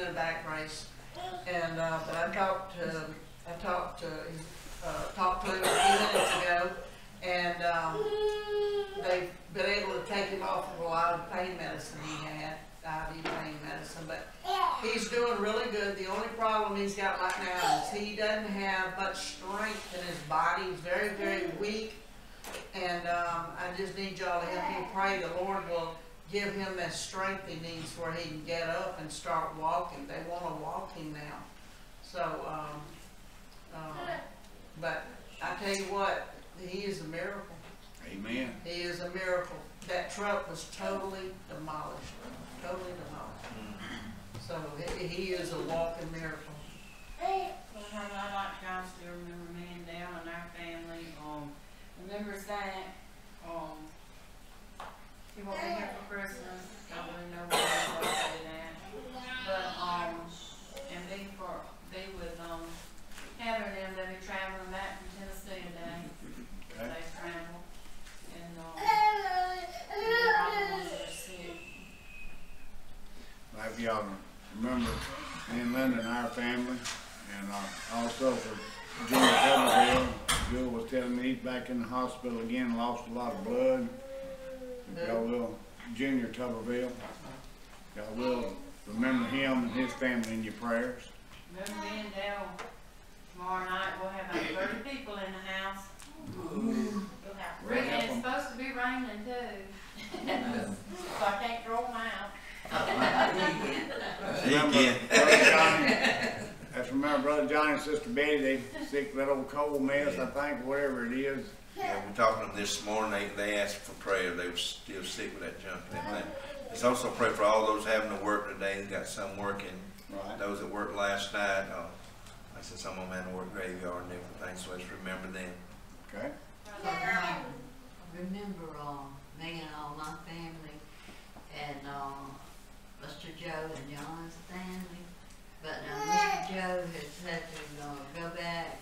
a back brace. And but I talked to him a few minutes ago, and they've been able to take him off of a lot of pain medicine he had, IV pain medicine. But he's doing really good. The only problem he's got right now is he doesn't have much strength in his body. He's very, very weak. And I just need y'all to help me pray the Lord will give him that strength he needs where he can get up and start walking. They want to walk him now. So, but I tell you what, he is a miracle. Amen. He is a miracle. That truck was totally demolished. Totally demolished. So he is a walking miracle. Well, I'd like guys to remember me and Dale and our family. Remember Zach. He won't be here for Christmas. Don't really know where he's located at. But and be with Heather and them. They'll be traveling back from Tennessee today. Okay. They travel. And they're probably sick. Like y'all remember me and Linda and our family, and also for Junior Tuberville. Bill was telling me he's back in the hospital again, lost a lot of blood. Y'all will, Junior Tuberville. Y'all will remember him and his family in your prayers. Remember me and Dale. Tomorrow night we'll have about 30 people in the house. We'll have rain. It's supposed to be raining too. So I can't throw them out. Remember Brother Johnny and Sister Betty, they sick with that old cold mess, I think, whatever it is. Yeah, we're talking to them this morning. They asked for prayer. They were still sick with that junk and everything. Let's also pray for all those having to work today. They got some working. Right. Those that worked last night. I said some of them had to work graveyard and everything. So let's remember them. Okay. Remember me and all my family, and Mr. Joe and John's family. But now Mr. Joe has had to go back,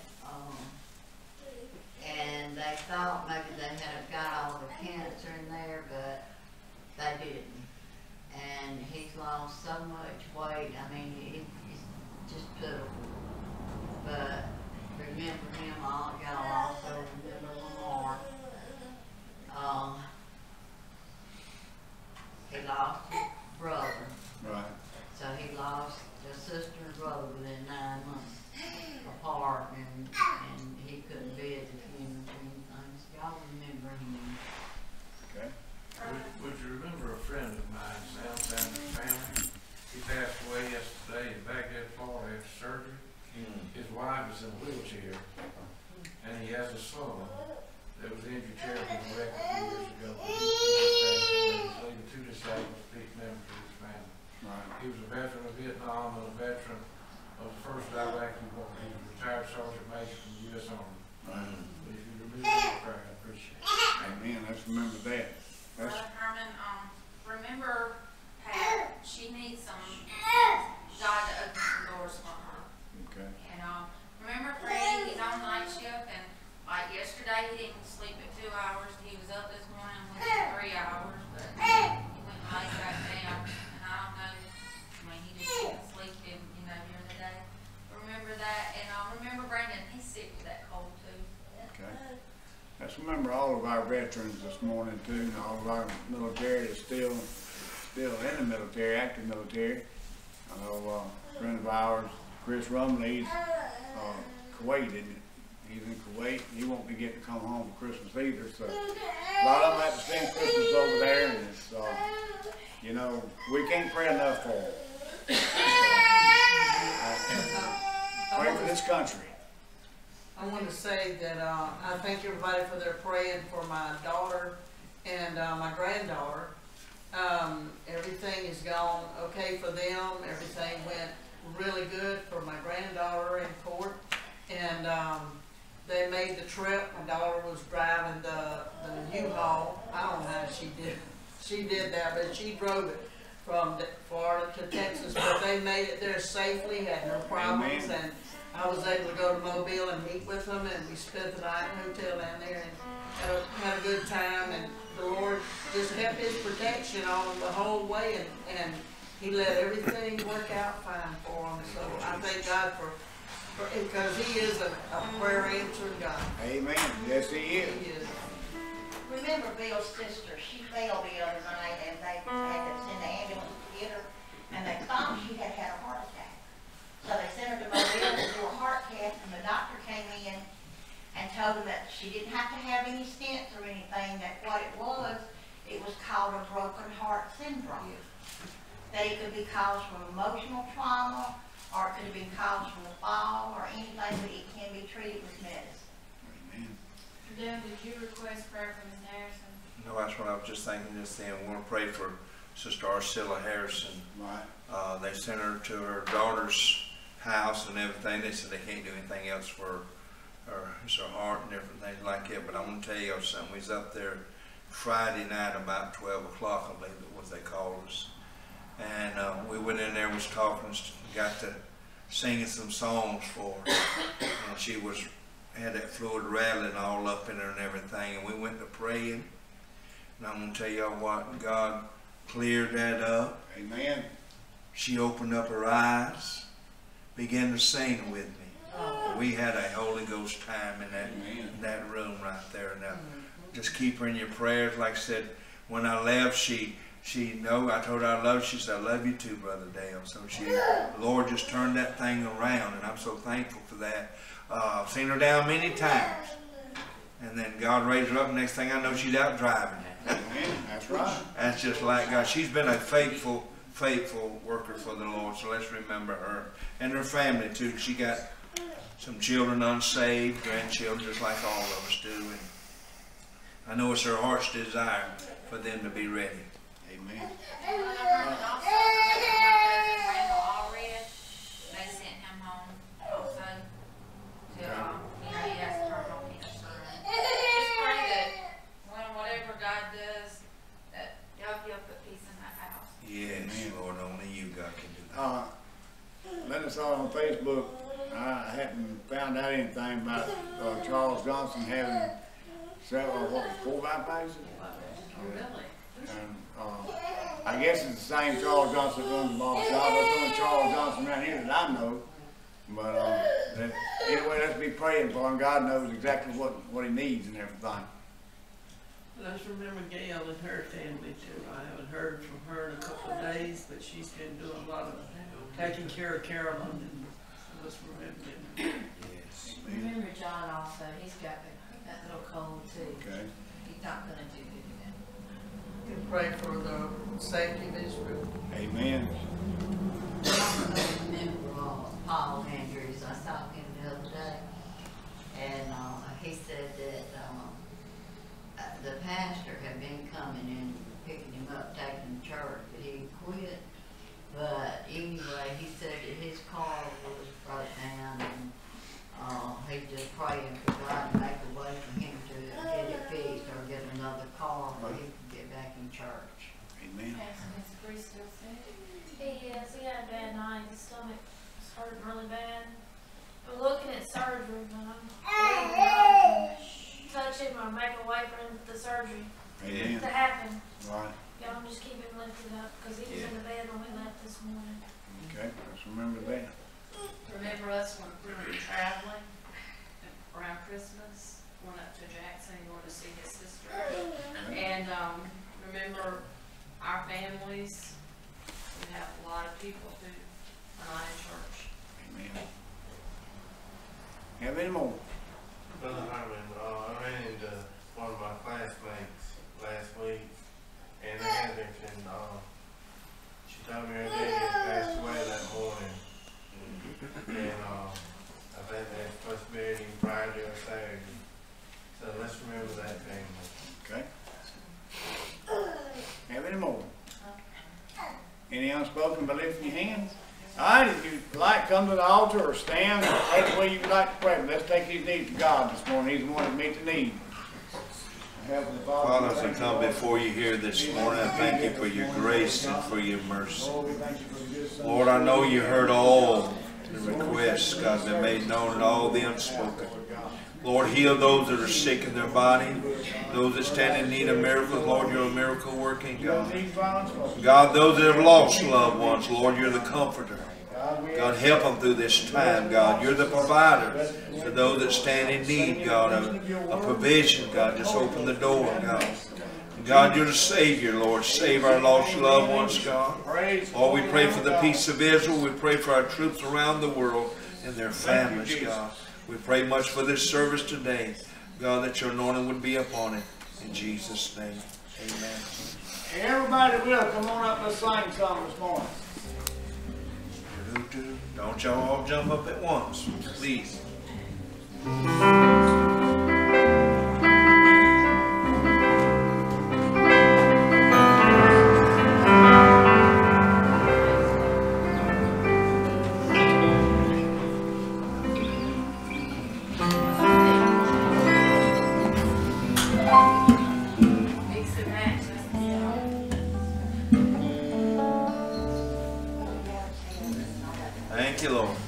and they thought maybe they had got all the cancer in there, but they didn't. And he's lost so much weight. I mean, he's just pitiful. But remember him, all y'all also remember Lamar. He lost his brother. Right. So he lost a sister and brother within 9 months apart, and he couldn't be at the funeral or anything. So y'all remember him. Okay. Would you remember a friend of mine, Sam Sanders' family? He passed away yesterday in Baghdad, Florida after surgery. His wife is in a wheelchair, and he has a son that was injured terribly in a wreck a few years ago. He's leaving 2 disabled members of his family. Right. He was a veteran of Vietnam and a veteran of the first Iraqi war. He was a retired sergeant major from the U.S. Army. Right. But if you remember that prayer, I appreciate it. Amen. Let's remember that. That's Brother Herman, remember Pat, she needs God to open some doors for her. okay. And remember Freddie, he's on night shift, and like yesterday he didn't sleep at 2 hours. He was up this morning with 3 hours, but he went and laid back down. And I don't know, I mean, he just didn't sleep in, during the day. Remember that, and remember Brandon, he's sick with that cold too. Okay. Let's remember all of our veterans this morning too, and all of our military is still in the military, active military. I know a friend of ours, Chris Rumley, he's Kuwait, isn't it? He's in Kuwait. He won't be getting to come home for Christmas either. So a lot of them have to spend Christmas over there, and it's, you know, we can't pray enough for them. Pray for this country. I want to say that I thank everybody for their praying for my daughter and my granddaughter. Everything has gone okay for them. Everything went really good for my granddaughter in court. And they made the trip. My daughter was driving the U-Haul. I don't know how she did that, but she drove it from Florida to Texas. But they made it there safely, had no problems. Amen. And I was able to go to Mobile and meet with them, and we spent the night in a hotel down there and had a good time. And the Lord just kept His protection on them the whole way, and He let everything work out fine. thank God because He is a prayer answering God. Amen. Yes, He is. He is. Remember Bill's sister, she fell the other night and they had to send the ambulance to get her, and they thought she had had a heart attack. So they sent her to Mobile to do a heart test, and the doctor came in and told them that she didn't have to have any stents or anything, that what it was called a broken heart syndrome. That it could be caused from emotional trauma, or it could have been caused from a fall, or anything, but it can be treated with medicine. Amen. Dale, did you request prayer for Ms. Harrison? No, that's what I was just thinking just then. We want to pray for Sister Arcilla Harrison. Right. They sent her to her daughter's house and everything. They said they can't do anything else for her, it's her heart and different things like that. But I want to tell you something. We was up there Friday night about 12 o'clock, I believe it was, they called us. And we went in there and was talking, got to singing some songs for her. And she had that fluid rattling all up in her and everything. And we went to praying. And I'm going to tell y'all what, God cleared that up. Amen. She opened up her eyes, began to sing with me. We had a Holy Ghost time in that room right there. Now, just keep her in your prayers. Like I said, when I left, she I told her I love her. She said, I love you too, Brother Dale. So the Lord just turned that thing around, and I'm so thankful for that. I've seen her down many times. And then God raised her up, and next thing I know, she's out driving. Amen. That's right. That's just like God. She's been a faithful worker for the Lord. So let's remember her and her family too. She got some children unsaved, grandchildren, just like all of us do. And I know it's her heart's desire for them to be ready. Amen. And also, my cousin Randall Allred, they sent him home also to, he has terminal cancer. Just pray that whatever God does, that he'll put peace in that house. Yes, Amen. Lord, only you, God, can do that. Let us all on Facebook. I hadn't found out anything about Charles Johnson having several, 4 bypasses. Oh, really? And, I guess it's the same Charles Johnson that runs the ball shop. That's the only Charles Johnson around here that I know. But anyway, let's be praying for him. God knows exactly what he needs and everything. Let's remember Gail and her family too. I haven't heard from her in a couple of days, but she's been doing a lot of taking care of Carolyn, and let's remember them. Yes. Remember John also, he's got that little cold too. Okay. He's not gonna do good. We pray for the safety of Israel. Amen. I also remember Paul Andrews. I saw him the other day, and he said that the pastor had been coming and picking him up, taking him to church, but he quit. But anyway, he said that his car was broke down, and he just praying for God to make a way for him to get it fixed or get another car where he could get back in church. Amen. Okay, so Ms. Bree still sick? He is. He had a bad night. His stomach was hurting really bad. We're looking at surgery, but I'm touch him or make a way for him the surgery Amen. to happen. Right. Y'all just keep him lifted up because he was in the bed when we left this morning. Okay. Let's remember that. Remember us when we were traveling around Christmas, went up to Jackson in order to see his sister. And remember our families, we have a lot of people who are not in church. Amen. Have any more? Brother Harmon, I ran into one of my classmates last week, Anna Hendrickson. She told me her daddy had passed away that morning. And I think they're supposed to bury him Friday or Saturday. So let's remember that family. Okay. Have any more? Any unspoken by lifting your hands? All right, if you'd like, come to the altar or stand, pray the way you'd like to pray. But let's take these needs to God this morning. He's the one that meets the need. Heavenly Father, as I come before you here this morning, I thank you for your grace and for your mercy. Lord, I know you heard all the requests, God, that made known and all the unspoken. Lord, heal those that are sick in their body, those that stand in need of miracles. Lord, you're a miracle working God. God, those that have lost loved ones, Lord, you're the comforter. God, help them through this time, God. You're the provider for those that stand in need, God, of provision, God. Just open the door, God. God, you're the Savior, Lord. Save our lost loved ones, God. Lord, we pray for the peace of Israel. We pray for our troops around the world and their families, God. We pray much for this service today, God, that your anointing would be upon it. In Jesus' name, amen. Everybody will come on up and sing something this morning. Don't y'all all jump up at once, please. Mix and match. Thank you, Lord.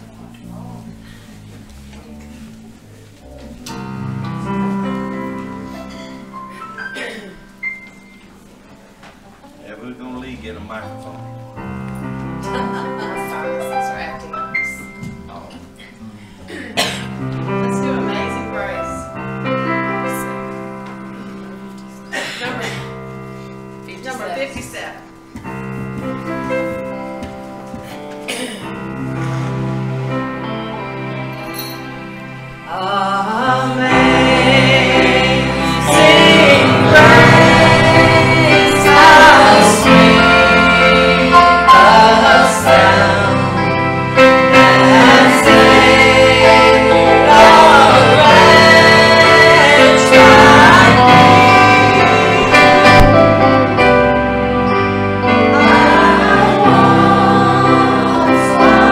Yeah, we're going to leave, get a microphone. Let's do Amazing Grace. Number 57. I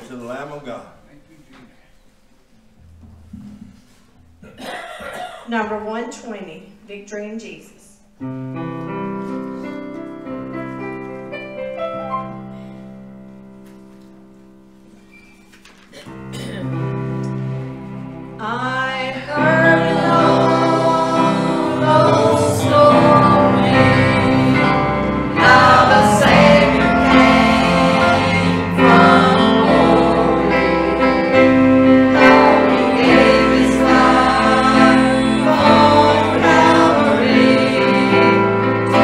to the Lamb of God. Number 120, Victory in Jesus. I heard an old story, how the Savior came from glory, how he gave his life on Calvary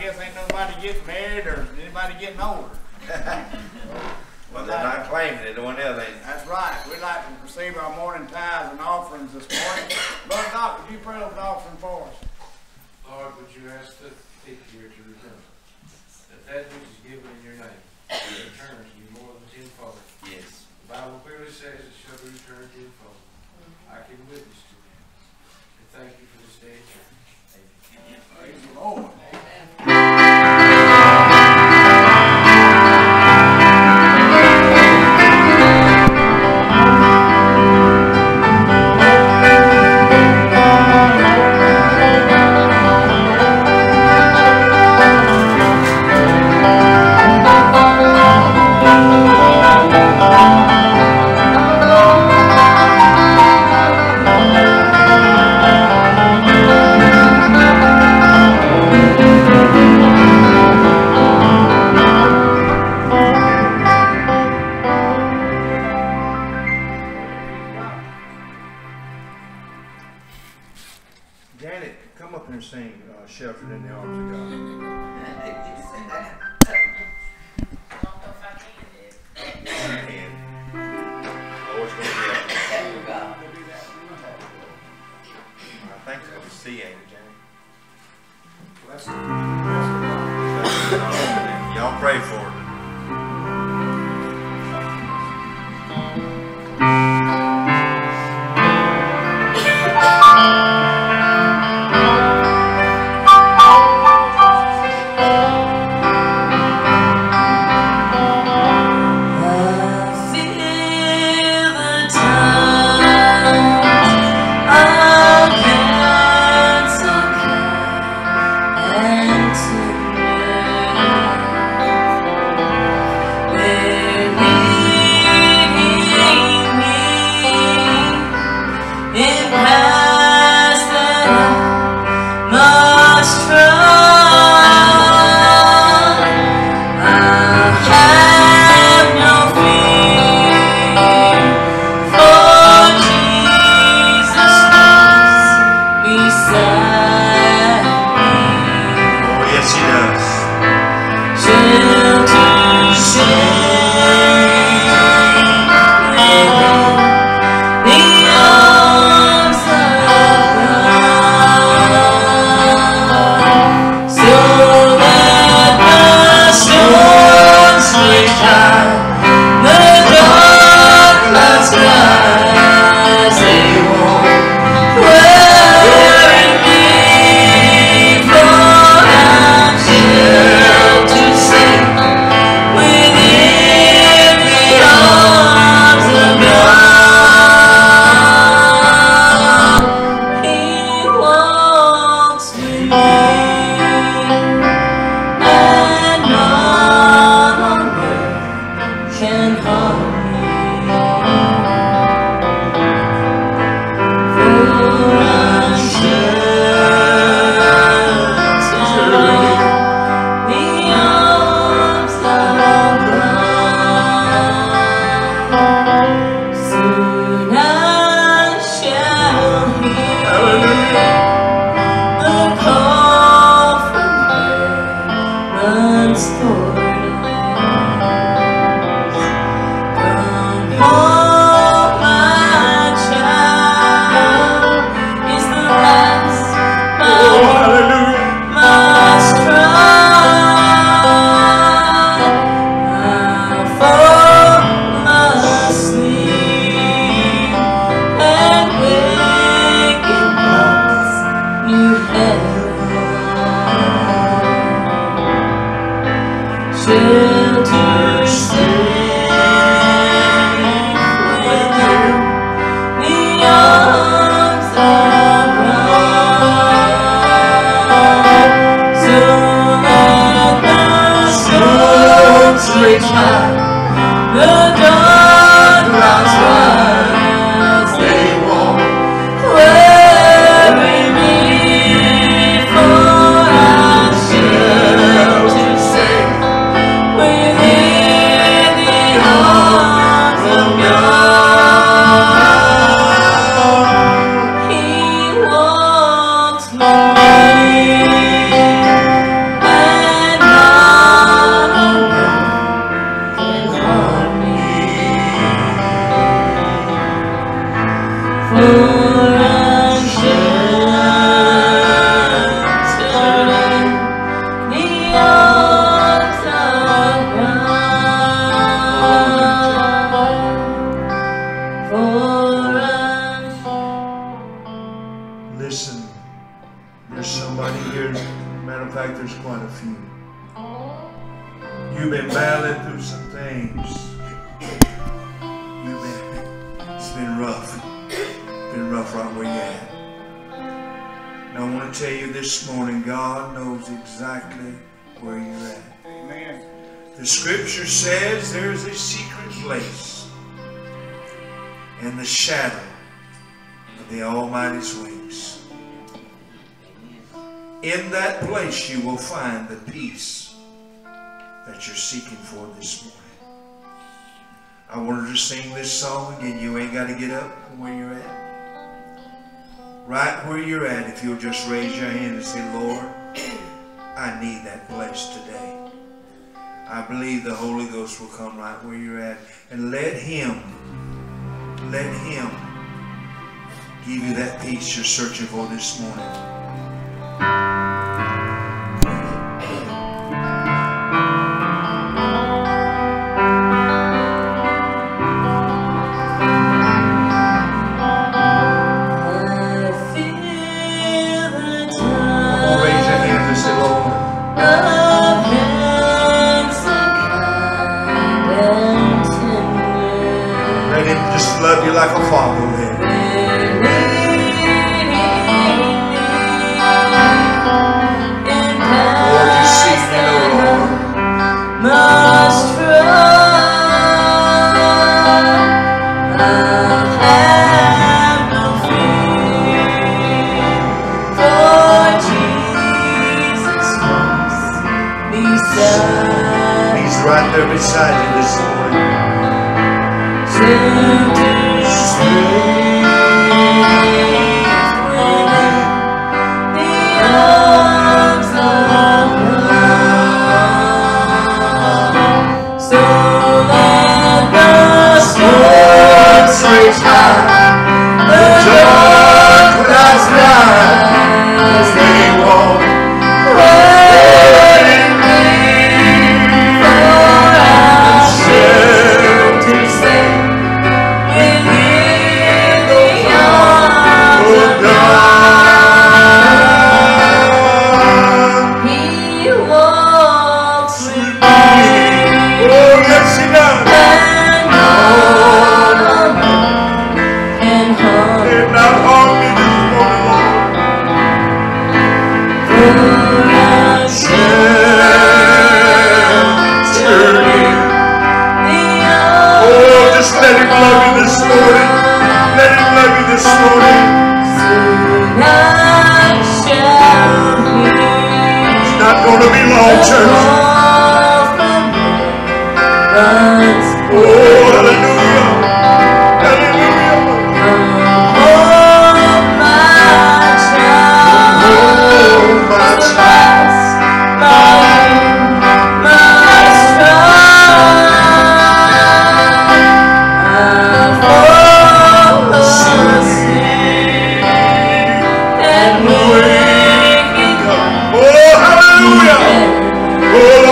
guess ain't nobody getting married or anybody getting older. Well, they're not claiming it, one else ain't. That's right. We'd like to receive our morning tithes and offerings this morning. Brother Doc, would you pray over the offering for us? Lord, would you ask the people here to remember that which is given in your name returns you more than tenfold. Yes. The Bible clearly says it shall be returned tenfold. I can witness to that. And thank you for this day at church. Amen. Praise the Lord. Janet, come up here and sing Sheltered in the Arms of God. I don't know if I can do it. And Lord's going to be up. I think it's going to be C, ain't it, Janet? Y'all pray for it. And to Matter of fact, there's quite a few. You've been battling through some things. It's been rough. Been rough right where you're at. And I want to tell you this morning, God knows exactly where you're at. Amen. The scripture says there's a secret place in the shadow of the Almighty's wings. In that place you will find the peace that you're seeking for this morning. I wanted to sing this song again. You ain't got to get up from where you're at. Right where you're at, if you'll just raise your hand and say, Lord, I need that place today. I believe the Holy Ghost will come right where you're at. And let Him give you that peace you're searching for this morning. Love you like a father will. Lord, you seek me, O Lord. Must trust. I have no fear, for Jesus Christ beside. He's right there beside you this morning. Oh,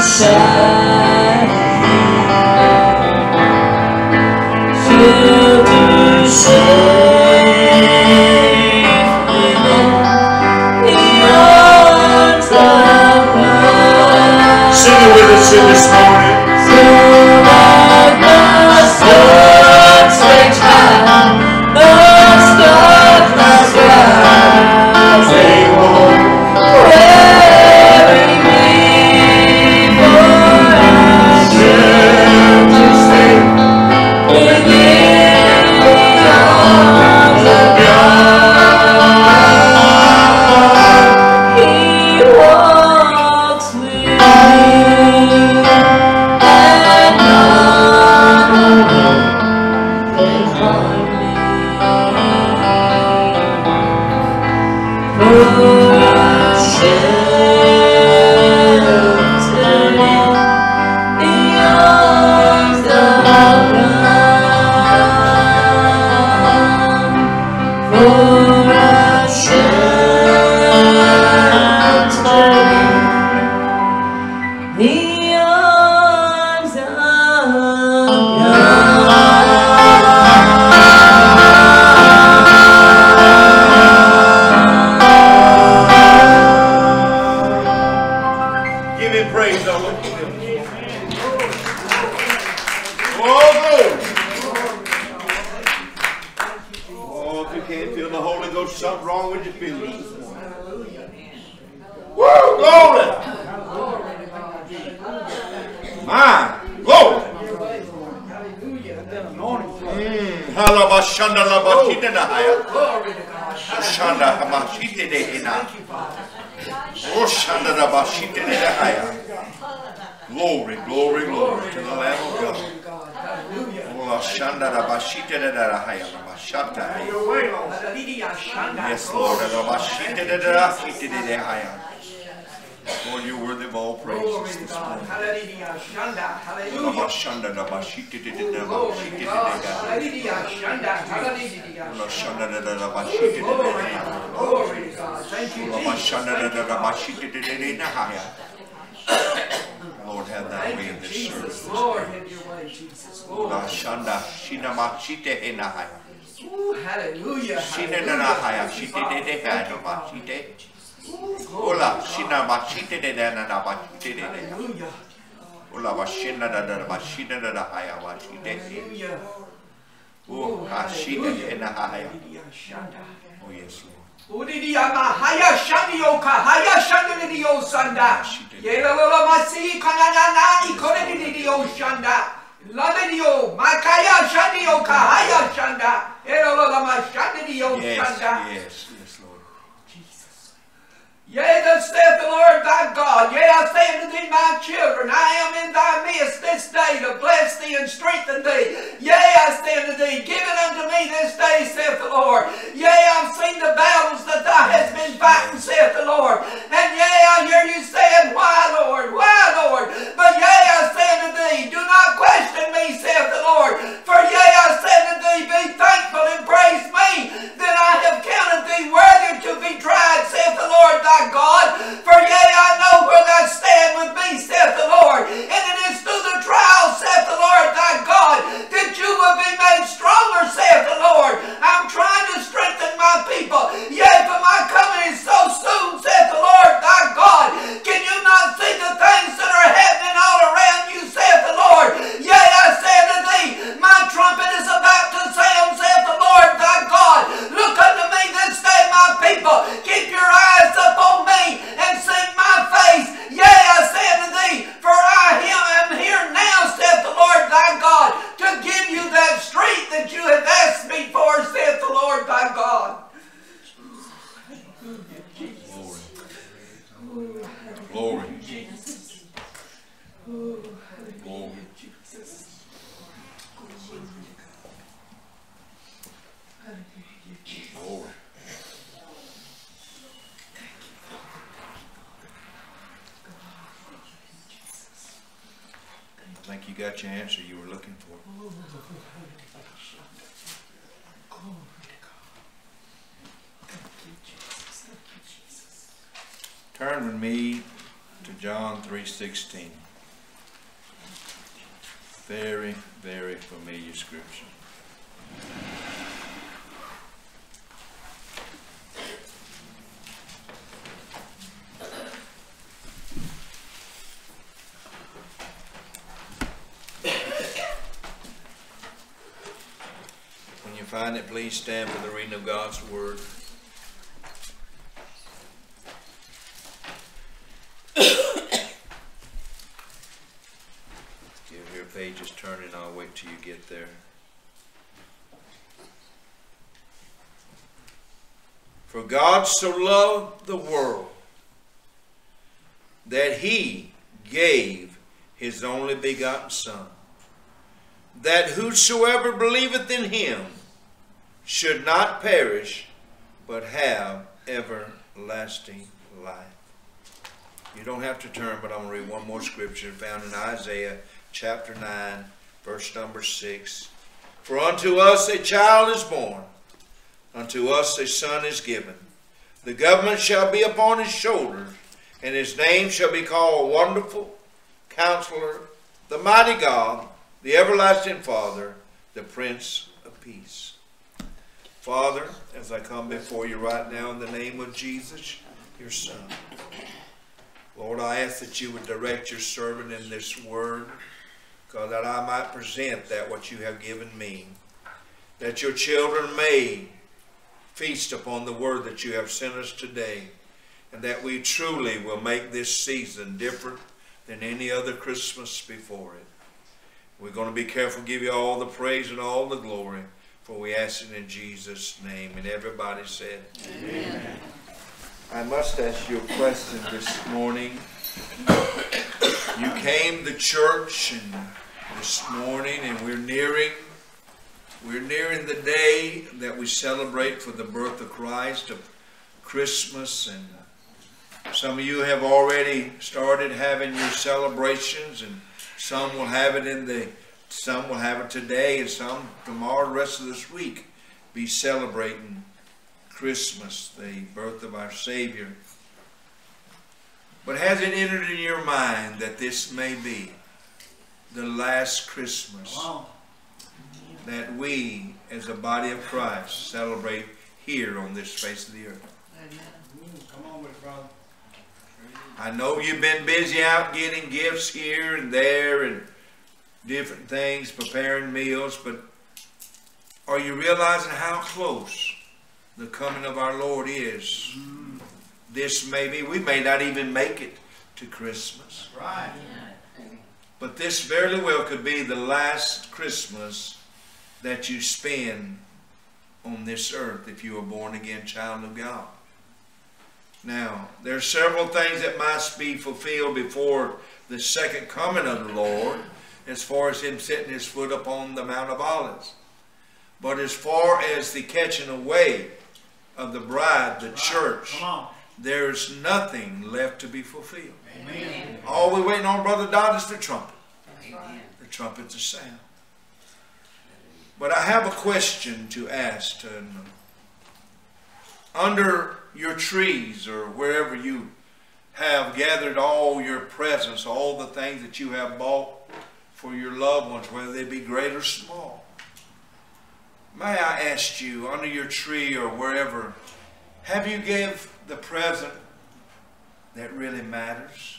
Glory, glory, glory to the Lamb of God. Yes, Lord. Lord, you're worthy of all praises this morning. Lord, have thy way in this service. Lord, have your way, Jesus. Hallelujah. Ola, shina machite de na na machite de. Ola machina da da machina da da haya machite. Oh, hashite de na haya. Oh yes, Lord. Udidiyama haya shandioka haya shandidio sanda. Yelala masi kanana ikore didio shanda. Ladidio makaya shandioka haya shanda. Yelala mashandidio shanda. Yes, yes, Lord. Yea, thus saith the Lord thy God, yea, I say unto thee, my children, I am in thy midst this day to bless thee and strengthen thee. Yea, I say unto thee, give it unto me this day, saith the Lord. Yea, I've seen the battles that thou hast been fighting, saith the Lord. And yea, I hear you saying, why, Lord? Why, Lord? But yea, I say unto thee, do not question me, saith the Lord. For yea, I say unto thee, be thankful and praise me, that I have counted thee worthy to be tried, saith the Lord thy God. For yea, I know where thou stand with me, saith the Lord. And it is through the trial, saith the Lord thy God, that you will be made stronger, saith the Lord. I'm trying to strengthen my people. Yea, for my coming is so soon, saith the Lord thy God. Can you not see the things that are happening all around you, saith the Lord? Yea, I say unto thee, my trumpet is about to sound, saith the Lord thy God. Look unto me this day, my people. Keep your eyes upon me and seek my face. Yea, I say unto thee, for I am here now, saith the Lord thy God, to give you that strength that you have asked me for, saith the Lord thy God. Glory. Glory. Glory. I think you got your answer you were looking for. Turn with me to John 3:16. Very, very familiar scripture. When you find it, please stand for the reading of God's word. Your page is turning. I'll wait till you get there. For God so loved the world that he gave his only begotten Son, that whosoever believeth in him should not perish, but have everlasting life. You don't have to turn, but I'm going to read one more scripture found in Isaiah chapter 9, verse number 6. For unto us a child is born, unto us a son is given. The government shall be upon his shoulders, and his name shall be called Wonderful, Counselor, the Mighty God, the Everlasting Father, the Prince of Peace. Father, as I come before you right now in the name of Jesus, your Son, Lord, I ask that you would direct your servant in this word, God, that I might present that what you have given me, that your children may feast upon the word that you have sent us today, and that we truly will make this season different than any other Christmas before it. We're going to be careful to give you all the praise and all the glory, for we ask it in Jesus' name. And everybody said, Amen. I must ask you a question this morning. You came to church this morning, and we're nearing the day that we celebrate for the birth of Christ, of Christmas, and some of you have already started having your celebrations, and some will have it today, and some tomorrow, the rest of this week, be celebrating Christmas, the birth of our Savior. But has it entered in your mind that this may be the last Christmas that we, as a body of Christ, celebrate here on this face of the earth? Come on with it, brother. I know you've been busy out getting gifts here and there and different things, preparing meals, but are you realizing how close the coming of our Lord is? This may be, we may not even make it to Christmas. Right. But this very well could be the last Christmas that you spend on this earth if you are born again child of God. Now, there are several things that must be fulfilled before the second coming of the Lord, as far as him setting his foot upon the Mount of Olives. But as far as the catching away of the bride, the church, there's nothing left to be fulfilled. Amen. All we're waiting on, Brother Dodd, is the trumpet. Amen. The trumpet's a sound. But I have a question to ask. Under your trees or wherever you have gathered all your presents, all the things that you have bought for your loved ones, whether they be great or small, may I ask you, under your tree or wherever, have you gave the present that really matters?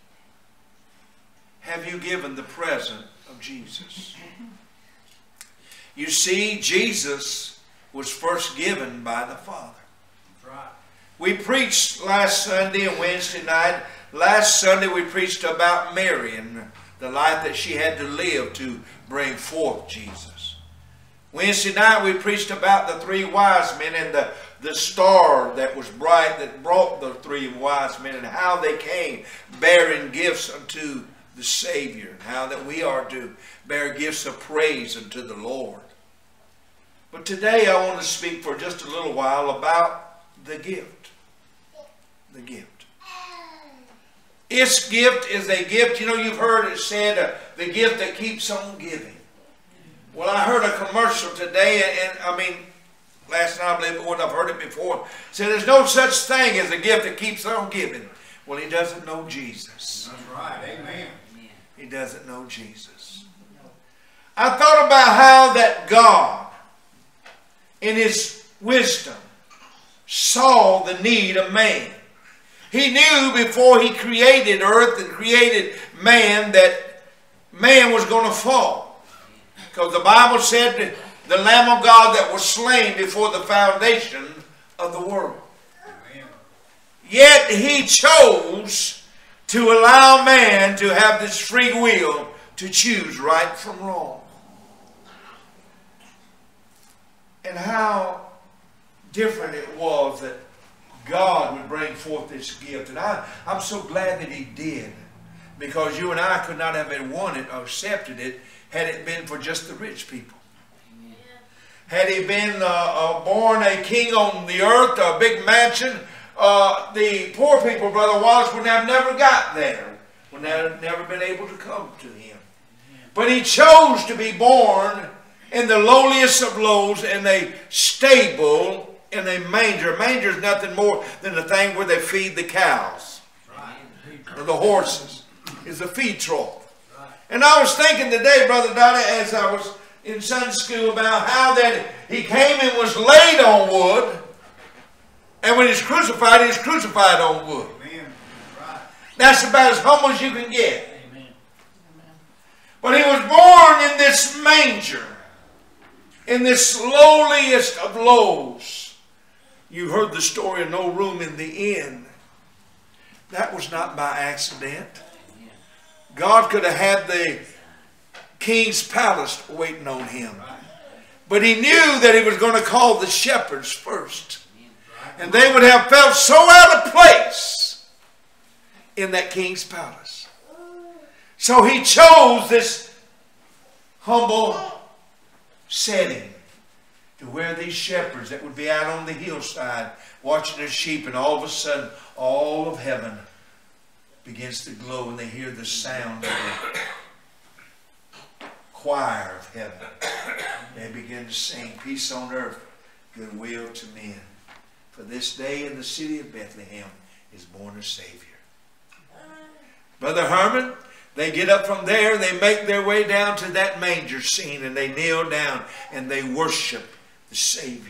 Have you given the present of Jesus? You see, Jesus was first given by the Father. That's right. We preached last Sunday and Wednesday night. Last Sunday we preached about Mary and the life that she had to live to bring forth Jesus. Wednesday night we preached about the three wise men and the star that was bright that brought the three wise men, and how they came bearing gifts unto the Savior, and how that we are to bear gifts of praise unto the Lord. But today I want to speak for just a little while about the gift. The gift. Its gift is a gift. You know, you've heard it said, the gift that keeps on giving. Well, I heard a commercial today, and I mean, last night I believe it was, I've heard it before. It said there's no such thing as a gift that keeps on giving. Well, he doesn't know Jesus. That's right. Amen. He doesn't know Jesus. I thought about how that God, in His wisdom, saw the need of man. He knew before He created earth and created man that man was going to fall. Because the Bible said that the Lamb of God that was slain before the foundation of the world. Amen. Yet He chose to allow man to have this free will to choose right from wrong. And how different it was that God would bring forth this gift. And I'm so glad that He did. Because you and I could not have won it or accepted it had it been for just the rich people. Amen. Had He been born a king on the earth, a big mansion, the poor people, Brother Wallace, would have never got there. Would have never been able to come to Him. But He chose to be born in the lowliest of lows in a stable, in a manger. A manger is nothing more than the thing where they feed the cows. Right. Or the horses. It's a feed trough. Right. And I was thinking today, Brother Dottie, as I was in Sunday school, about how that He came and was laid on wood. And when He's crucified on wood. Amen. Right. That's about as humble as you can get. Amen. But He was born in this manger. In this lowliest of lows. You've heard the story of no room in the inn. That was not by accident. God could have had the king's palace waiting on Him. But He knew that He was going to call the shepherds first. And they would have felt so out of place in that king's palace. So He chose this humble setting to where these shepherds that would be out on the hillside watching their sheep, and all of a sudden all of heaven begins to glow and they hear the sound of the choir of heaven. They begin to sing, peace on earth, goodwill to men. For this day in the city of Bethlehem is born a Savior. Brother Herman, they get up from there, they make their way down to that manger scene, and they kneel down and they worship the Savior.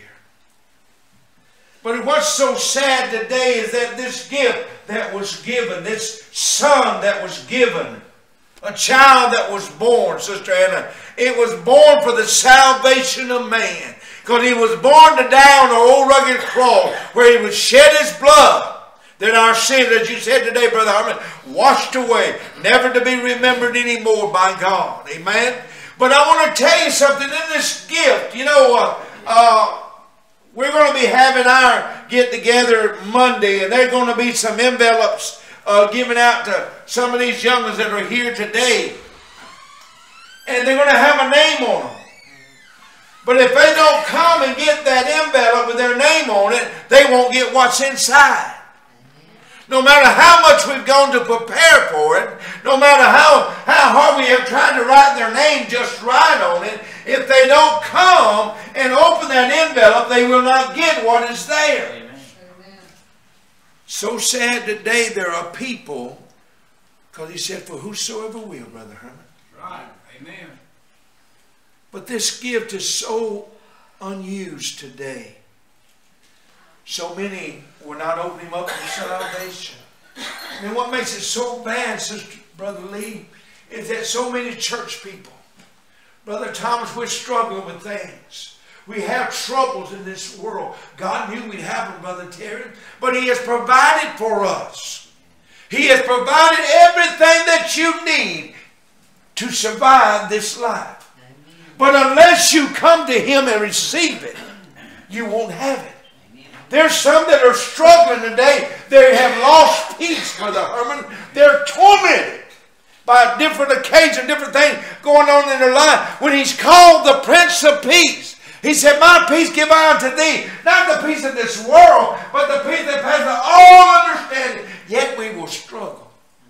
But what's so sad today is that this gift that was given, this son that was given, a child that was born, Sister Anna, it was born for the salvation of man. Because He was born to die on an old rugged cross where He would shed His blood, that our sins, as you said today, Brother Harmon, washed away, never to be remembered anymore by God. Amen? But I want to tell you something. In this gift, you know, we're going to be having our get-together Monday, and there are going to be some envelopes given out to some of these young ones that are here today. And they're going to have a name on them. But if they don't come and get that envelope with their name on it, they won't get what's inside. No matter how much we've gone to prepare for it, no matter how hard we have tried to write their name just right on it, if they don't come and open that envelope, they will not get what is there. Amen. So sad today there are people, because He said, for whosoever will, Brother Herman. Right. Amen. But this gift is so unused today. So many will not open Him up for salvation. And what makes it so bad, Sister Brother Lee, is that so many church people, Brother Thomas, we're struggling with things. We have troubles in this world. God knew we'd have them, Brother Terry, but He has provided for us. He has provided everything that you need to survive this life. But unless you come to Him and receive it, you won't have it. There's some that are struggling today. They have lost peace, Brother Herman. They're tormented by different occasions, different things going on in their life. When He's called the Prince of Peace, He said, my peace give I unto thee. Not the peace of this world, but the peace that passes all understanding. Yet we will struggle.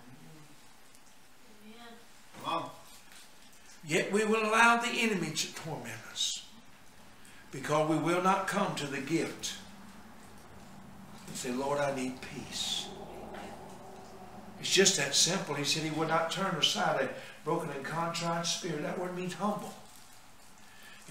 Yet we will allow the enemy to torment us, because we will not come to the gift and say, Lord, I need peace. It's just that simple. He said He would not turn aside a broken and contrite spirit. That word means humble.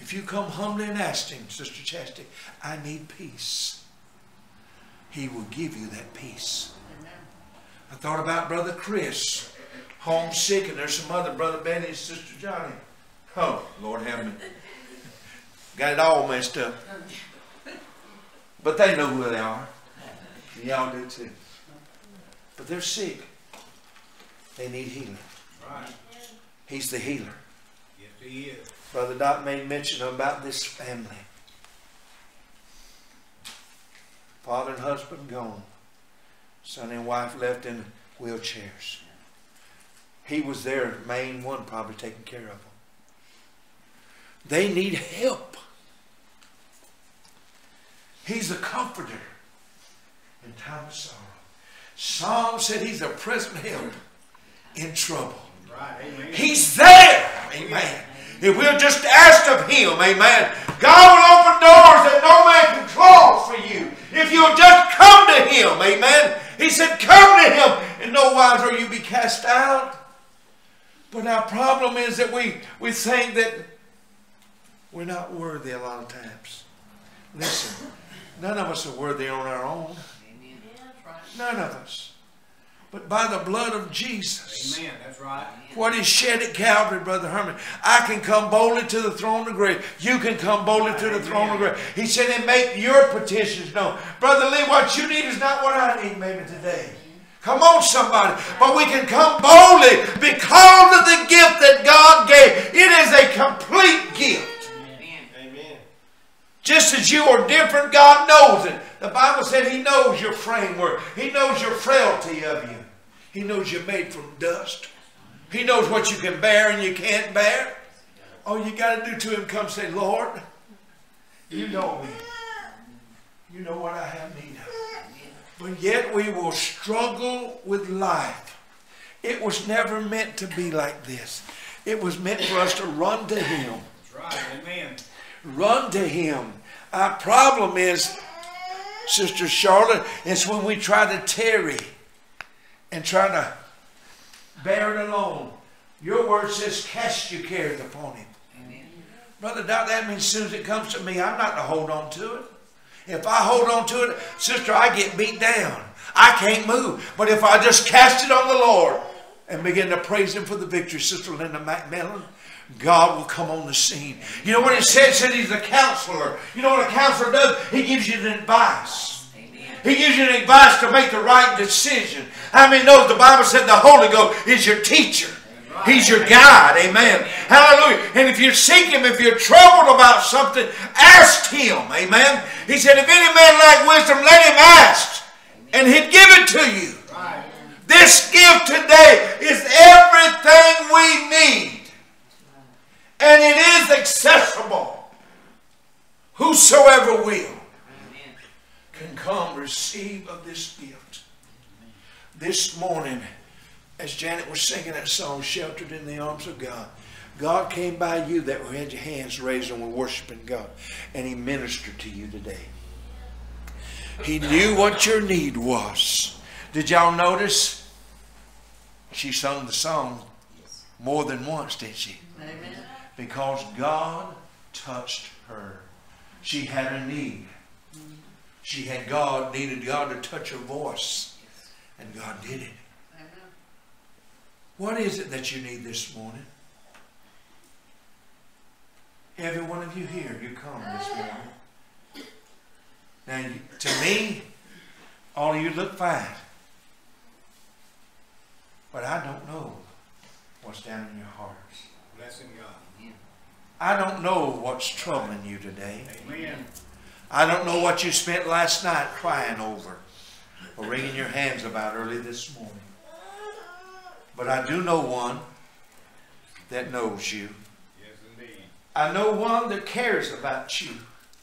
If you come humbly and ask Him, Sister Chastity, I need peace, He will give you that peace. I thought about Brother Chris, homesick, and there's some other, Brother Benny and Sister Johnny. Oh, Lord have me. Got it all messed up. But they know who they are. And y'all do too. But they're sick. They need healing. Right. He's the healer. Yes, He is. Brother Doc made mention about this family. Father and husband gone. Son and wife left in wheelchairs. He was their main one, probably taking care of them. They need help. He's a comforter in time of sorrow. Psalm said He's a present help in trouble. Right. Amen. He's there. Amen. If we'll just ask of Him, amen, God will open doors that no man can close for you. If you'll just come to Him, amen. He said, come to Him, and no wise are you be cast out. But our problem is that we think that we're not worthy a lot of times. Listen, none of us are worthy on our own. None of us. But by the blood of Jesus. Amen. That's right. What He shed at Calvary, Brother Herman. I can come boldly to the throne of grace. You can come boldly to the throne of grace. He said, and make your petitions known. Brother Lee, what you need is not what I need maybe today. Come on, somebody. But we can come boldly because of the gift that God gave. It is a complete gift. Amen. Just as you are different, God knows it. The Bible said He knows your framework. He knows your frailty of you. He knows you're made from dust. He knows what you can bear and you can't bear. All you got to do to Him, come say, Lord, you know me. You know what I have need of. But yet we will struggle with life. It was never meant to be like this. It was meant for us to run to Him. That's right. Amen. Run to Him. Our problem is, Sister Charlotte, it's when we try to tarry and try to bear it alone. Your word says, cast your cares upon Him. Amen. Brother Doc, that means as soon as it comes to me, I'm not to hold on to it. If I hold on to it, sister, I get beat down. I can't move. But if I just cast it on the Lord and begin to praise Him for the victory, Sister Linda McMillan, God will come on the scene. You know what it said? It said He's a counselor. You know what a counselor does? He gives you an advice. He gives you an advice to make the right decision. How many knows the Bible said the Holy Ghost is your teacher? He's your guide. Amen. Hallelujah. And if you seek Him, if you're troubled about something, ask Him. Amen. He said, if any man lack wisdom, let him ask, and He'd give it to you. Right. This gift today is everything we need. And it is accessible. Whosoever will can come receive of this gift. This morning, as Janet was singing that song, Sheltered in the Arms of God, God came by you that had your hands raised and were worshiping God. And He ministered to you today. He knew what your need was. Did y'all notice? She sung the song more than once, didn't she? Amen. Because God touched her. She had a need. She had needed God to touch her voice. And God did it. What is it that you need this morning? Every one of you here, you come this morning. Now, to me, all of you look fine. But I don't know what's down in your hearts. Blessing God. I don't know what's troubling you today. Amen. I don't know what you spent last night crying over or wringing your hands about early this morning. But I do know one that knows you. Yes, indeed. I know one that cares about you.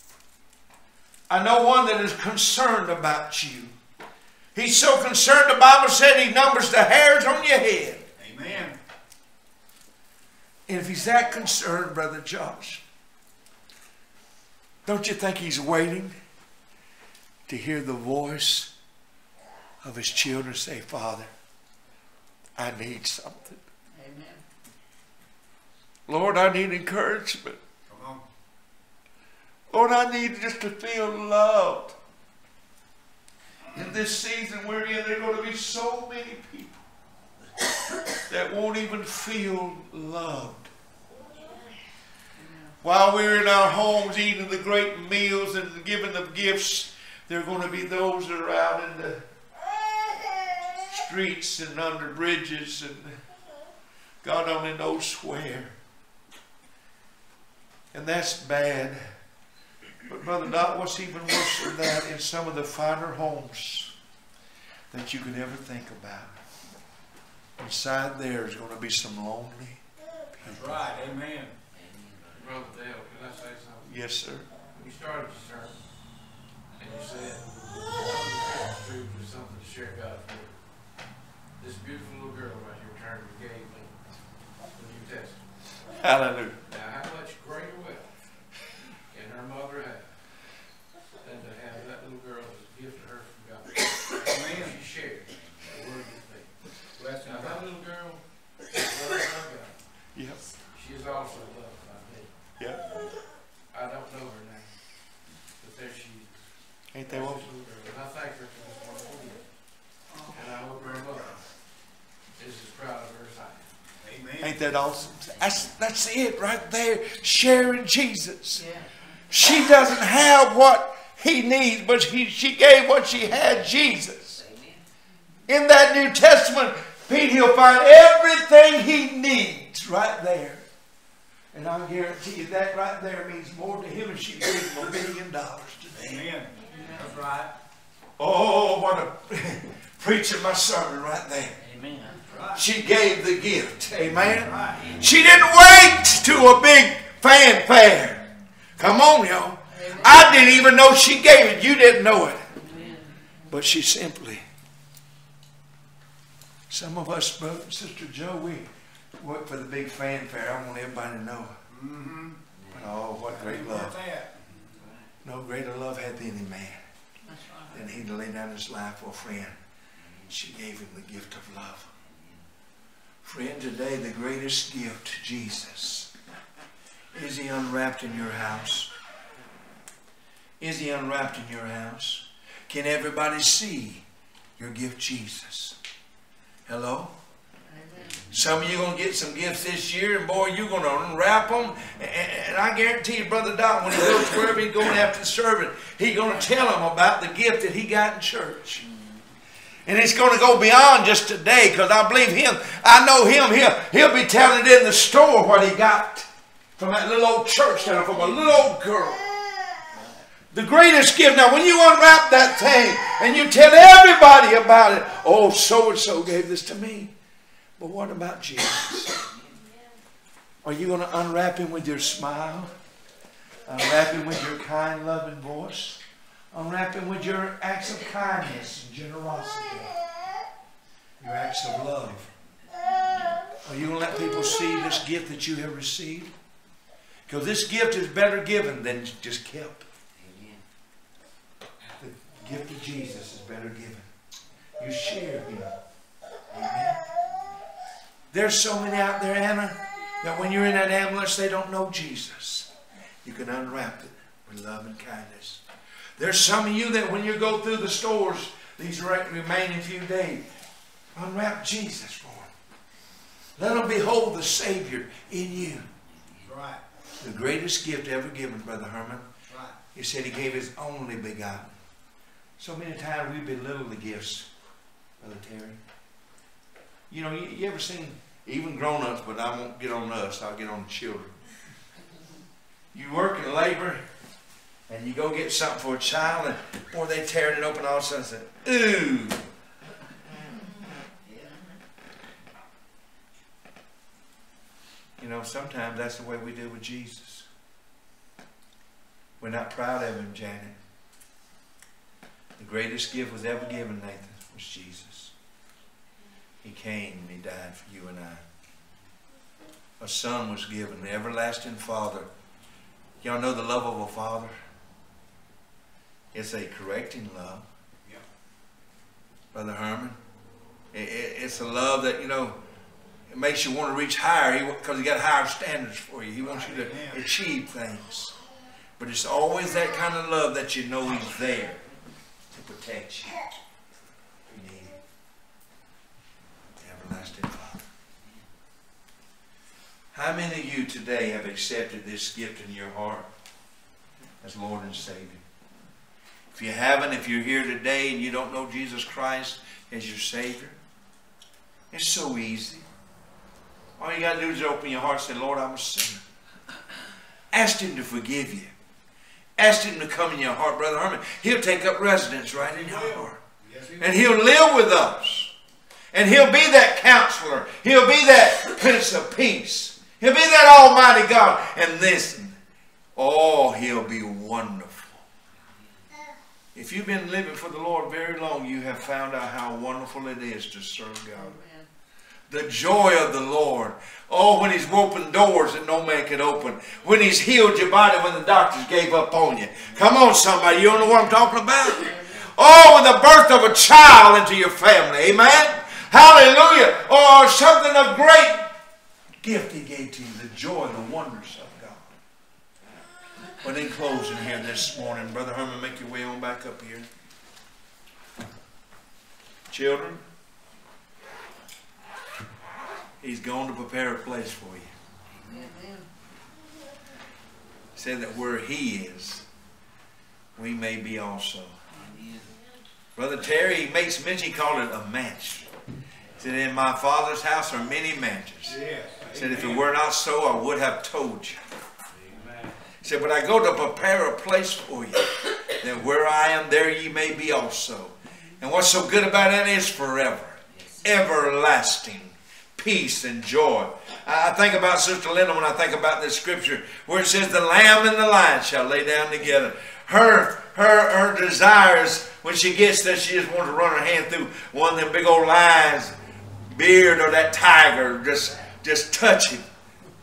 I know one that is concerned about you. He's so concerned, the Bible said He numbers the hairs on your head. Amen. And if He's that concerned, Brother Josh, don't you think He's waiting to hear the voice of His children say, Father, I need something. Amen. Lord, I need encouragement. Come on. Lord, I need just to feel loved. In this season we're in, there are going to be so many people that won't even feel loved. While we're in our homes eating the great meals and giving them gifts, there are going to be those that are out in the streets and under bridges and God only knows where. And that's bad. But Brother Dot, what's even worse than that, in some of the finer homes that you could ever think about, inside there is going to be some lonely people. That's right, amen. Brother Dale, can I say something? Yes, sir. When you started your sermon, and you said, the truth is something to share God's word. This beautiful little girl right here turned and gave me the New Testament. Hallelujah. Now, how much greater wealth can her mother have than to have that little girl as a gift to her from God? Amen. She shared the word with me. Bless Now, God. that little girl is loved by God. Yep. She is also loved by me. Yep. I don't know her name, but there she is. Ain't that what? Little girl. And I thank her for this wonderful gift. And I hope her mother is as proud of her as I am. Amen. Ain't that awesome? That's it right there. Sharing Jesus. Yeah. She doesn't have what he needs, but she gave what she had, Jesus. In that New Testament, Pete, he'll find everything he needs right there. And I guarantee you that right there means more to him, and she gave him $1 billion today. Amen. That's right. Oh, what a preaching my sermon right there. Amen. She gave the gift. Amen. She didn't wait to a big fanfare. Come on, y'all. I didn't even know she gave it. You didn't know it. But she simply. Some of us, brother and sister Joe, we work for the big fanfare. I want everybody to know. Mm-hmm. But oh, what great love. No greater love hath any man than he to lay down his life for a friend. She gave him the gift of love. Friend, today the greatest gift, Jesus. Is he unwrapped in your house? Is he unwrapped in your house? Can everybody see your gift, Jesus? Hello? Some of you are going to get some gifts this year, and boy, you're going to unwrap them. And I guarantee you, Brother Doc, when he goes wherever he's going after the service, he's going to tell them about the gift that he got in church. And it's going to go beyond just today, because I believe him. I know him. He'll be telling it in the store what he got from that little old church down, from a little old girl. The greatest gift. Now, when you unwrap that thing and you tell everybody about it, oh, so-and-so gave this to me. But what about Jesus? Are you going to unwrap him with your smile? Unwrap him with your kind, loving voice? Unwrap him with your acts of kindness and generosity? Your acts of love? Are you going to let people see this gift that you have received? Because this gift is better given than just kept. The gift of Jesus is better given. You share him. Amen. There's so many out there, Anna, that when you're in that ambulance, they don't know Jesus. You can unwrap it with love and kindness. There's some of you that when you go through the stores these remaining few days, unwrap Jesus for them. Let them behold the Savior in you. Right. The greatest gift ever given, Brother Herman. Right. He said he gave his only begotten. So many times we belittle the gifts, Brother Terry. You know, you ever seen, even grown-ups, but I won't get on us, I'll get on the children. You work in labor, and you go get something for a child, and boy, they tear it open all of a sudden and say, ooh. You know, sometimes that's the way we do with Jesus. We're not proud of him, Janet. The greatest gift was ever given, Nathan, was Jesus. He came and he died for you and I. A son was given, the everlasting Father. Y'all know the love of a father? It's a correcting love. Yep. Brother Herman. It's a love that, you know, it makes you want to reach higher because he got higher standards for you. He wants you to achieve things. But it's always that kind of love that you know He's there to protect you. You need it. Everlasting Father. How many of you today have accepted this gift in your heart as Lord and Savior? If you haven't, if you're here today and you don't know Jesus Christ as your Savior, it's so easy. All you got to do is open your heart and say, Lord, I'm a sinner. Ask Him to forgive you. Ask Him to come in your heart, Brother Herman. He'll take up residence right in your heart. And He'll live with us. And He'll be that counselor. He'll be that Prince of Peace. He'll be that Almighty God. And listen, oh, He'll be wonderful. If you've been living for the Lord very long, you have found out how wonderful it is to serve God. The joy of the Lord. Oh, when He's opened doors that no man can open. When He's healed your body when the doctors gave up on you. Come on, somebody. You don't know what I'm talking about? Oh, with the birth of a child into your family. Amen? Hallelujah. Or something of great gift He gave to you. The joy, the wonders of God. But in closing here this morning, Brother Herman, make your way on back up here. Children, He's going to prepare a place for you. Amen. He said that where He is, we may be also. Amen. Brother Terry, he makes mention, he called it a mansion. He said, in my Father's house are many mansions. Yes. He said, if it were not so, I would have told you. Amen. He said, but I go to prepare a place for you, that where I am, there ye may be also. And what's so good about that is forever. Everlasting peace and joy. I think about Sister Linda when I think about this scripture where it says the lamb and the lion shall lay down together. Her desires when she gets there, she just wants to run her hand through one of them big old lions, beard, or that tiger, just touch him.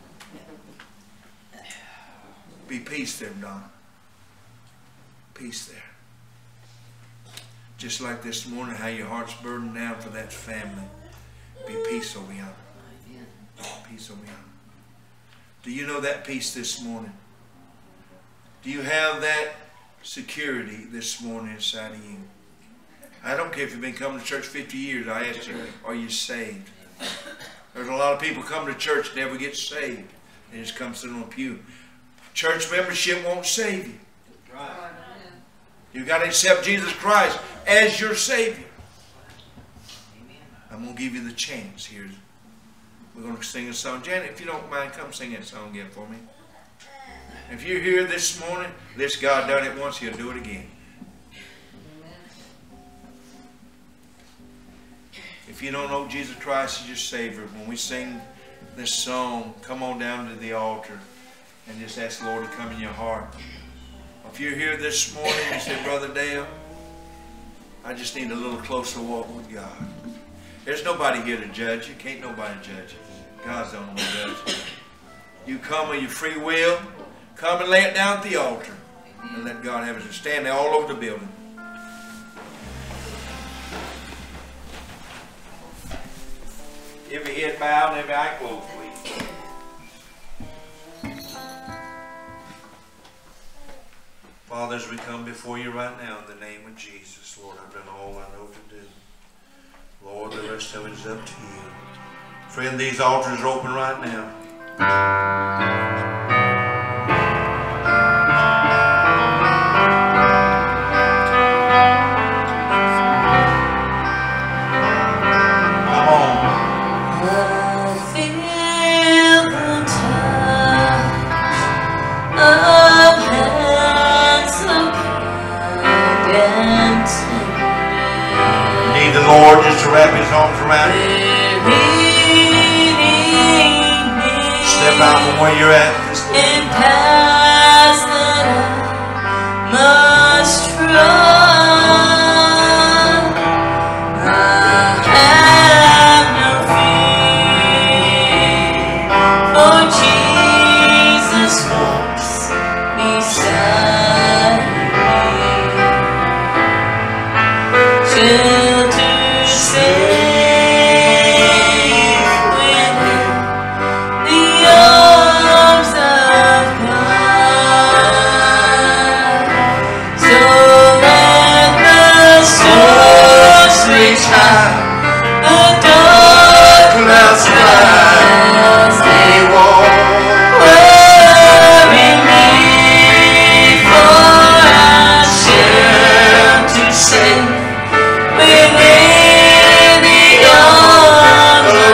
Be peace there, Don. Peace there. Just like this morning, how your heart's burdened down for that family. Be peace over yonder. Peace over yonder. Do you know that peace this morning? Do you have that security this morning inside of you? I don't care if you've been coming to church 50 years. I ask you, are you saved? There's a lot of people come to church and never get saved. They just come sitting on a pew. Church membership won't save you. Right. You've got to accept Jesus Christ as your Savior. I'm going to give you the chance here. We're going to sing a song. Janet, if you don't mind, come sing that song again for me. If you're here this morning, this God done it once, He'll do it again. If you don't know Jesus Christ as your Savior, when we sing this song, come on down to the altar and just ask the Lord to come in your heart. If you're here this morning and you say, Brother Dale, I just need a little closer walk with God. There's nobody here to judge you. Can't nobody judge you. God's the only one who does. You come with your free will. Come and lay it down at the altar. And let God have His. Stand there all over the building. Every head bowed and every eye closed, please. Father, as we come before you right now in the name of Jesus, Lord, I've done all I know to do. Lord, the rest of it is up to you. Friend, these altars are open right now. Come on. I feel the touch of hands so kind and tender. Need the Lord just to wrap His arms around you. Step out from where you're at this morning. In paths that I must trust, I have no fear, for Jesus walks beside me. Shelter safe within the arms of God. within the arms of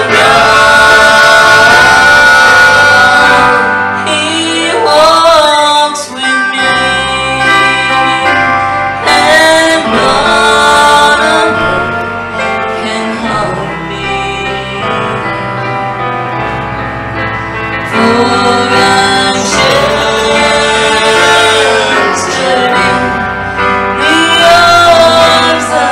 God. He walks with me, and not a hurt can harm me. For I'm sheltered in the arms of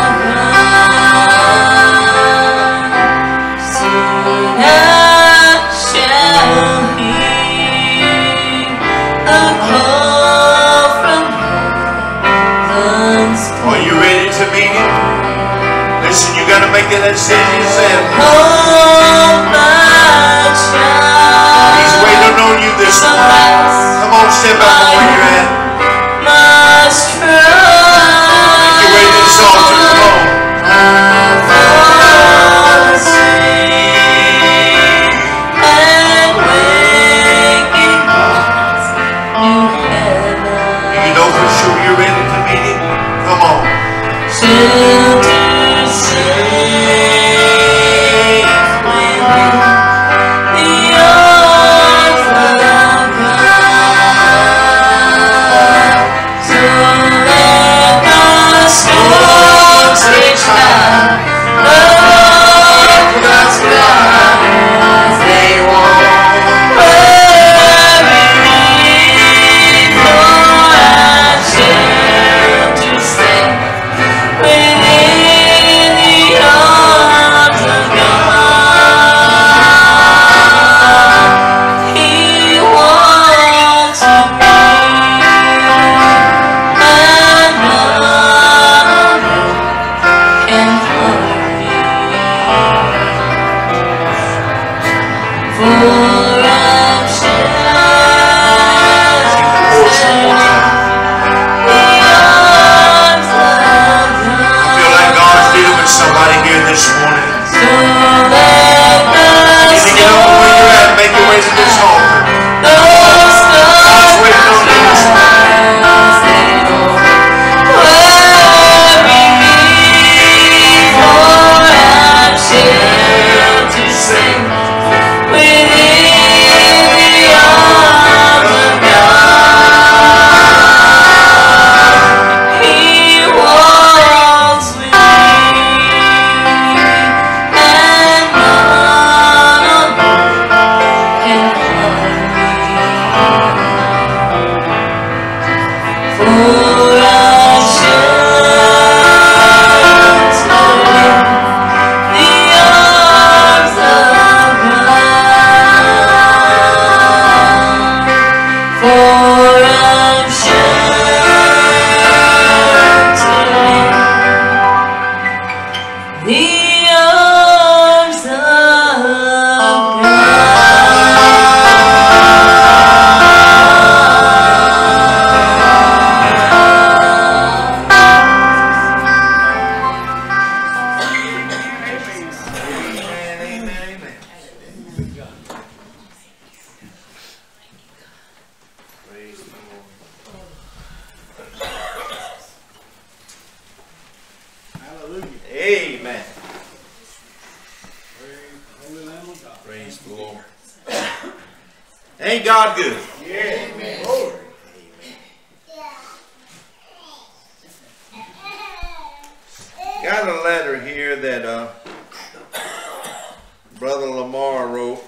God. Soon I shall hear the call from heaven's Are you ready to meet him? Listen, you got to make that decision yourself. Hold my child. He's waiting on you this morning. Come on, step out from where you're at. Must trust. You're ready to exalt him. Come on. You know for sure you're ready to meet him? Come on. Shelter safe within the arms of God. So let the storms reach out of God's skies. They won't worry me, for I'm shelter safe within the arms of God. He walks with me, and none can harm me. For I'm sheltered in the arms of I feel like God's dealing with somebody here this morning. So let the You need to get over where you're at and make your way to this altar. God's waiting on you this morning. worry me, for I'm sheltered safe within the arms of God. He walks with me, and none of can harm me. For I'm sheltered in the arms of God. For I'm sheltered in the arms of Amen, amen. Praise the Lord. Hallelujah. Amen. Praise the Holy Lamb of God. Praise the Lord. Ain't God good? Amen. Glory. Got a letter here that Brother Lamar wrote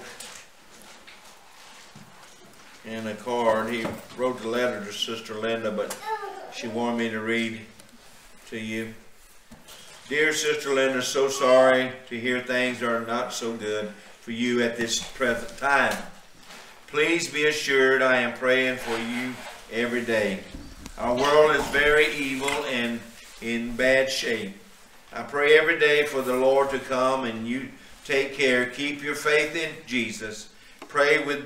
in a card. He wrote the letter to Sister Linda, but she wanted me to read to you. Dear Sister Linda, so sorry to hear things are not so good for you at this present time. Please be assured I am praying for you every day. Our world is very evil and in bad shape. I pray every day for the Lord to come and you take care. Keep your faith in Jesus. Pray with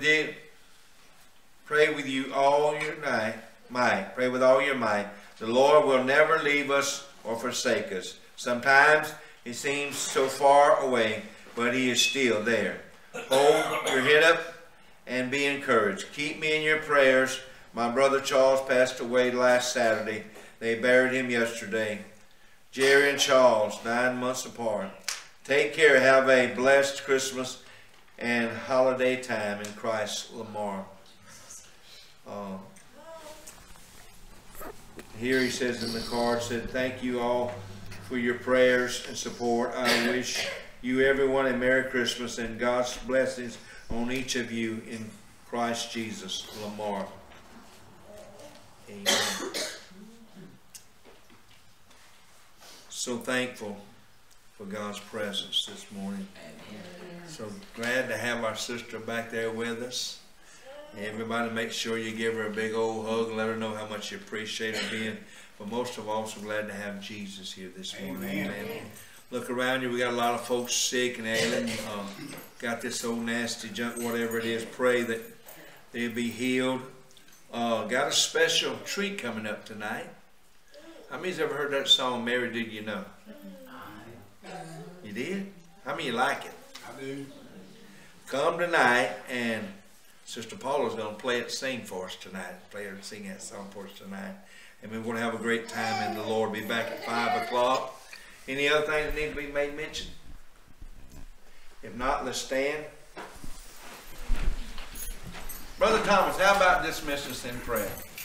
you all your might. Pray with all your might. The Lord will never leave us or forsake us. Sometimes He seems so far away, but He is still there. Hold your head up and be encouraged. Keep me in your prayers. My brother Charles passed away last Saturday. They buried him yesterday. Jerry and Charles, 9 months apart. Take care. Have a blessed Christmas and holiday time in Christ, Lamar. Here he says in the card, said, thank you all for your prayers and support. I wish you everyone a Merry Christmas and God's blessings on each of you in Christ Jesus, Lamar. Amen. So thankful for God's presence this morning. So glad to have our sister back there with us. Everybody make sure you give her a big old hug and let her know how much you appreciate her being. But most of all, so glad to have Jesus here this morning. Amen. Look around you. We got a lot of folks sick and ailing. Got this old nasty junk, whatever it is. Pray that they'll be healed. Got a special treat coming up tonight. How many's ever heard that song, Mary Did You Know? You did? How many like it? I do. Come tonight, and Sister Paula's going to play it and sing for us tonight. Play her and sing that song for us tonight. And we're going to have a great time in the Lord. Be back at 5 o'clock. Any other things that need to be made mention? If not, let's stand. Brother Thomas, how about dismissing us in prayer?